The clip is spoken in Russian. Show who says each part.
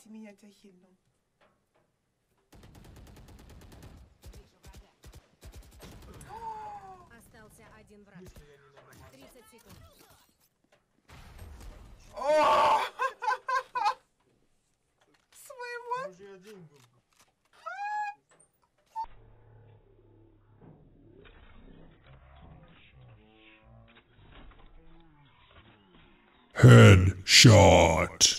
Speaker 1: Дайте меня тебя хильну.
Speaker 2: Остался один враг. 30 секунд.
Speaker 1: О! Своего?
Speaker 3: Уже один был.
Speaker 4: Headshot.